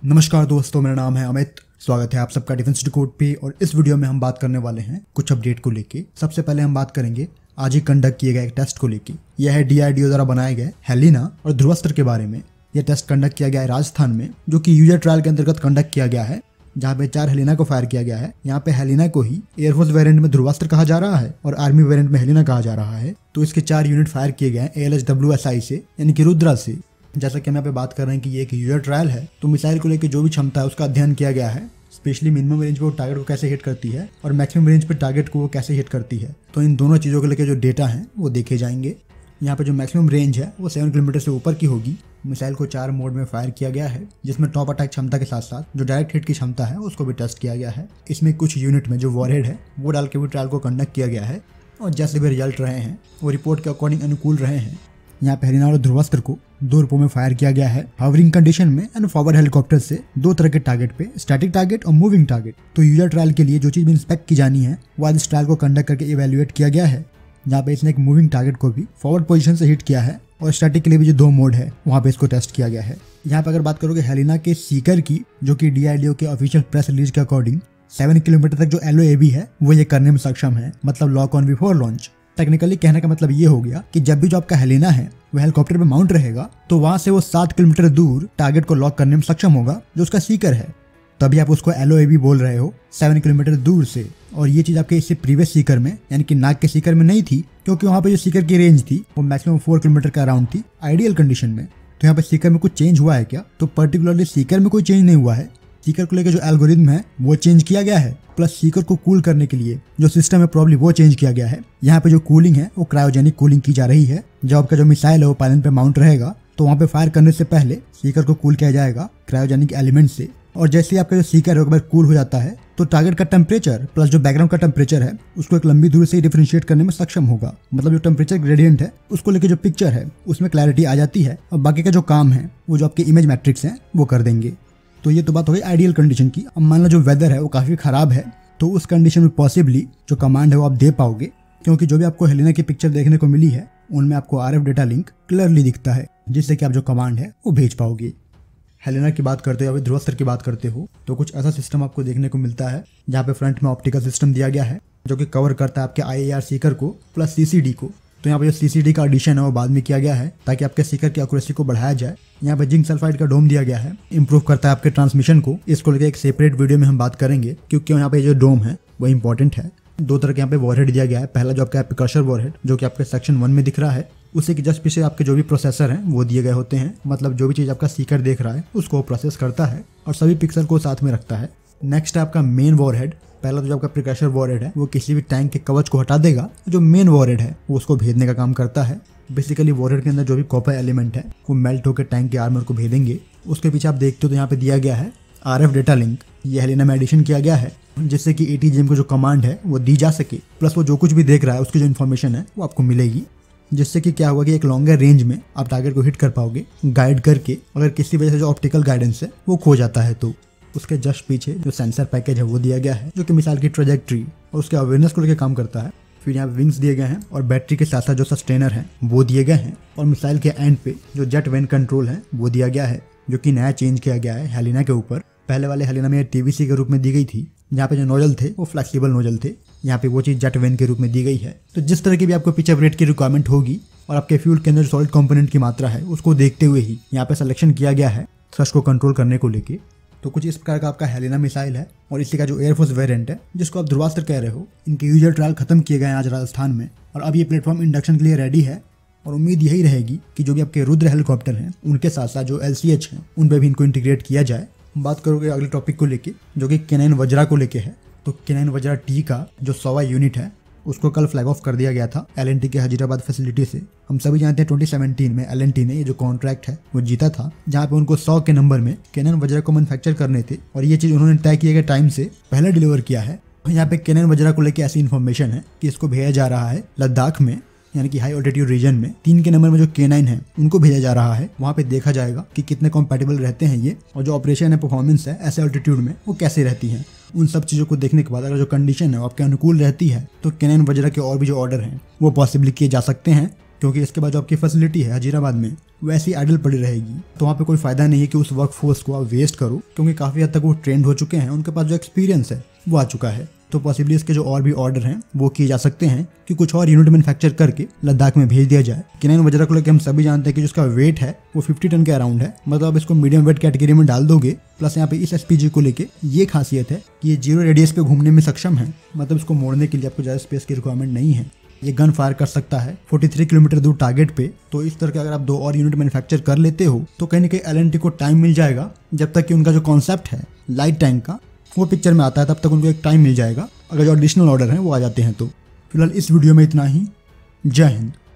नमस्कार दोस्तों, मेरा नाम है अमित। स्वागत है आप सबका डिफेंस डिकोड पे। और इस वीडियो में हम बात करने वाले हैं कुछ अपडेट को लेके। सबसे पहले हम बात करेंगे आज ही कंडक्ट किए गए एक टेस्ट को लेके। यह है DRDO द्वारा बनाए गए हेलिना और ध्रुवास्त्र के बारे में। यह टेस्ट कंडक्ट किया गया है राजस्थान में, जो कि यूजर ट्रायल के अंतर्गत कंडक्ट किया गया है, जहाँ पे 4 हेलिना को फायर किया गया है। यहाँ पे हेलिना को ही एयरफोर्स वेरिएंट में ध्रुवास्त्र कहा जा रहा है और आर्मी वेरिएंट में हेलिना कहा जा रहा है। तो इसके 4 यूनिट फायर किए गए हैं ALHWSI से, यानी कि रुद्रा से। जैसा कि हम यहाँ पे बात कर रहे हैं कि ये एक यूजर ट्रायल है, तो मिसाइल को लेकर जो भी क्षमता है उसका अध्ययन किया गया है। स्पेशली मिनिमम रेंज पे वो टारगेट को कैसे हिट करती है और मैक्सिमम रेंज पे टारगेट को वो कैसे हिट करती है। तो इन दोनों चीज़ों को लेकर जो डेटा है वो देखे जाएंगे। यहाँ पे जो मैक्सिमम रेंज है वो 7 किलोमीटर से ऊपर की होगी। मिसाइल को 4 मोड में फायर किया गया है, जिसमें टॉप अटैक क्षमता के साथ साथ जो डायरेक्ट हिट की क्षमता है उसको भी टेस्ट किया गया है। इसमें कुछ यूनिट में जो वॉरहेड है वो डाल के भी ट्रायल को कंडक्ट किया गया है, और जैसे भी रिजल्ट रहे हैं वो रिपोर्ट के अकॉर्डिंग अनुकूल रहे हैं। यहाँ पे हेलिना और ध्रुवास्त्र को 2 रूपों में फायर किया गया है, हावरिंग कंडीशन में एंड फॉरवर्ड हेलीकॉप्टर से 2 तरह के टारगेट पे, स्टैटिक टारगेट और मूविंग टारगेट। तो यूजर ट्रायल के लिए जो चीज भी इंस्पेक्ट की जानी है वो आज इस ट्रायल को कंडक्ट करके इवेल्युएट किया गया है, जहाँ पे इसने एक मूविंग टारगेट को भी फॉरवर्ड पोजीशन से हिट किया है, और स्टैटिक के लिए भी जो 2 मोड है वहाँ पे इसको टेस्ट किया गया है। यहाँ पे अगर बात करोगे हेलिना के सीकर की, जो कि DRDO के ऑफिशियल प्रेस रिलीज के अकॉर्डिंग 7 किलोमीटर तक जो LOAB है वो ये करने में सक्षम है, मतलब lock on before launch. Technically कहने का मतलब ये हो गया कि जब भी जो आपका हेलिना है वो हेलीकॉप्टर पे माउंट रहेगा, तो वहां से वो 7 किलोमीटर दूर टारगेट को लॉक करने में सक्षम होगा जो उसका सीकर है। तभी आप उसको LOAB बोल रहे हो 7 किलोमीटर दूर से। और ये चीज आपके इससे प्रीवियस सीकर में, यानी कि नाग के सीकर में नहीं थी, क्योंकि वहां पे जो सीकर की रेंज थी वो मैक्सिमम 4 किलोमीटर का अराउंड थी आइडियल कंडीशन में। तो यहाँ पे सीकर में कुछ चेंज हुआ है क्या? तो पर्टिकुलरली सीकर में कोई चेंज नहीं हुआ है। सीकर को लेकर जो एल्गोरिथम है वो चेंज किया गया है, प्लस सीकर को कूल करने के लिए जो सिस्टम है प्रॉब्ली वो चेंज किया गया है। यहाँ पे जो कूलिंग है वो क्रायोजेनिक कूलिंग की जा रही है। जब आपका जो मिसाइल है वो पायलन पे माउंट रहेगा, तो वहाँ पे फायर करने से पहले सीकर को कूल किया जाएगा क्रायोजेनिक एलिमेंट से। और जैसे ही आपका जो सीकर है एक बार कूल हो जाता है, तो टारगेट का टेम्परेचर प्लस जो बैकग्राउंड का टेम्परेचर है उसको एक लंबी दूरी से डिफरेंशिएट करने में सक्षम होगा। मतलब जो टेम्परेचर ग्रेडियंट है उसको लेकर जो पिक्चर है उसमें क्लैरिटी आ जाती है, और बाकी का जो काम है वो जो आपके इमेज मैट्रिक्स हैं वो कर देंगे। तो ये तो बात हो गई आइडियल कंडीशन की। अब मान लो जो वेदर है वो काफी खराब है, तो उस कंडीशन में पॉसिबली जो कमांड है वो आप दे पाओगे, क्योंकि जो भी आपको हेलिना की पिक्चर देखने को मिली है उनमें आपको RF डेटा लिंक क्लियरली दिखता है, जिससे कि आप जो कमांड है वो भेज पाओगे। हेलिना की बात करते हो या ध्रुवास्त्र की बात करते हो, तो कुछ ऐसा सिस्टम आपको देखने को मिलता है जहाँ पे फ्रंट में ऑप्टिकल सिस्टम दिया गया है, जो कि कवर करता है आपके IAR सीकर को प्लस CCD को। तो यहाँ पे जो CCD का एडिशन है वो बाद में किया गया है, ताकि आपके सीकर की एक्यूरेसी को बढ़ाया जाए। यहाँ पे जिंक सल्फाइड का डोम दिया गया है, इंप्रूव करता है आपके ट्रांसमिशन को। इसको लेकर एक सेपरेट वीडियो में हम बात करेंगे, क्योंकि यहाँ पे जो डोम है वो इंपॉर्टेंट है। 2 तरह के यहाँ पे वॉरहेड दिया गया है। पहला जो आपका प्रिकर्सर वॉरहेड, जो कि आपके सेक्शन 1 में दिख रहा है, उसी के जस्ट पीछे आपके जो भी प्रोसेसर हैं वो दिए गए होते हैं। मतलब जो भी चीज़ आपका सीकर देख रहा है उसको प्रोसेस करता है और सभी पिक्सल को साथ में रखता है। नेक्स्ट है आपका मेन वॉरहेड। पहला जो आपका प्रिकर्सर वॉरहेड है वो किसी भी टैंक के कवच को हटा देगा। जो मेन वॉरहेड है वो उसको भेजने का काम करता है। बेसिकली वॉरहेड के अंदर जो भी कॉपर एलिमेंट है वो मेल्ट होकर टैंक के आर्मर को भेजेंगे। उसके पीछे आप देखते हो तो यहाँ पे दिया गया है RF डेटा लिंक। ये हेलिना में एडिशन किया गया है, जिससे कि ATGM को जो कमांड है वो दी जा सके, प्लस वो जो कुछ भी देख रहा है उसकी जो इन्फॉर्मेशन है वो आपको मिलेगी। जिससे कि क्या हुआ कि एक लॉन्गर रेंज में आप टारगेट को हिट कर पाओगे गाइड करके। अगर किसी वजह से जो ऑप्टिकल गाइडेंस है वो खो जाता है, तो उसके जस्ट पीछे जो सेंसर पैकेज है वो दिया गया है, जो कि मिसाइल की ट्रेजेक्ट्री और उसके अवेयरनेस को लेकर काम करता है। फिर यहाँ विंग्स दिए गए हैं, और बैटरी के साथ साथ जो सस्टेनर है वो दिए गए हैं। और मिसाइल के एंड पे जो जेट वेन कंट्रोल है वो दिया गया है, जो कि नया चेंज किया गया है हेलिना के ऊपर। पहले वाले हेलिना में TVC के रूप में दी गई थी, जहाँ पे जो नोजल थे वो फ्लेक्सिबल नोजल थे। यहाँ पे वो चीज़ जेट वेन के रूप में दी गई है। तो जिस तरह की भी आपको पिच रेट की रिक्वायरमेंट होगी और आपके फ्यूल के अंदर जो सॉलिड कंपोनेंट की मात्रा है उसको देखते हुए ही यहाँ पे सिलेक्शन किया गया है थ्रस्ट को कंट्रोल करने को लेके। तो कुछ इस प्रकार का आपका हेलिना मिसाइल है, और इसी का जो एयरफोर्स वेरिएंट है जिसको आप ध्रुवास्त्र कह रहे हो, इनके यूजर ट्रायल खत्म किए गए हैं आज राजस्थान में, और अब ये प्लेटफॉर्म इंडक्शन के लिए रेडी है। और उम्मीद यही रहेगी कि जो भी आपके रुद्र हेलीकॉप्टर हैं उनके साथ साथ जो LCH हैं उन पर भी इनको इंटीग्रेट किया जाए। बात करोगे अगले टॉपिक को लेके, जो कि K9 वज्रा को लेके है। तो K9 वज्रा T का जो 100वां यूनिट है उसको कल फ्लैग ऑफ कर दिया गया था L&T के हजीराबाद फैसिलिटी से। हम सभी जानते हैं 2017 में L&T ने ये जो कॉन्ट्रैक्ट है वो जीता था, जहाँ पे उनको 100 के नंबर में K9 वज्रा को मैन्युफैक्चर करने थे, और ये चीज़ उन्होंने तय किए गए टाइम से पहले डिलीवर किया है। यहाँ पे K9 वज्रा को लेकर ऐसी इन्फॉर्मेशन है कि इसको भेजा जा रहा है लद्दाख में, यानी कि हाई ऑल्टीट्यूड रीजन में। 3 के नंबर में जो K9 है उनको भेजा जा रहा है। वहाँ पे देखा जाएगा कि कितने कॉम्पैटिबल रहते हैं ये, और जो ऑपरेशन है परफॉर्मेंस है ऐसे ऑल्टीट्यूड में वो कैसे रहती है। उन सब चीज़ों को देखने के बाद अगर जो कंडीशन है वो आपके अनुकूल रहती है, तो K9 वज्रा के और भी जो ऑर्डर हैं वो पॉसिबली किए जा सकते हैं। क्योंकि इसके बाद जो आपकी फैसिलिटी है हजीराबाद में वैसी आइडल पड़ी रहेगी, तो वहाँ पे कोई फायदा नहीं है कि उस वर्क फोर्स को आप वेस्ट करो, क्योंकि काफ़ी हद तक वो ट्रेंड हो चुके हैं, उनके पास जो एक्सपीरियंस है वो आ चुका है। तो पॉसिबली इसके जो और भी ऑर्डर हैं वो किए जा सकते हैं कि कुछ और यूनिट मैन्युफैक्चर करके लद्दाख में भेज दिया जाए। किनैन वज्रा को लेकर हम सभी जानते हैं कि जिसका वेट है वो 50 टन के अराउंड है, मतलब आप इसको मीडियम वेट कैटेगरी में डाल दोगे। प्लस यहाँ पे इस SPG को लेके ये खासियत है कि ये 0 रेडियस पे घूमने में सक्षम है, मतलब इसको मोड़ने के लिए आपको ज़्यादा स्पेस की रिक्वायरमेंट नहीं है। ये गन फायर कर सकता है 43 किलोमीटर दूर टारगेट पे। तो इस तरह के अगर आप 2 और यूनिट मैन्युफैक्चर कर लेते हो तो कहीं ना कहीं LNT को टाइम मिल जाएगा, जब तक कि उनका जो कॉन्सेप्ट है लाइट टैंक का वो पिक्चर में आता है, तब तक उनको एक टाइम मिल जाएगा अगर जो एडिशनल ऑर्डर हैं वो आ जाते हैं। तो फिलहाल इस वीडियो में इतना ही। जय हिंद।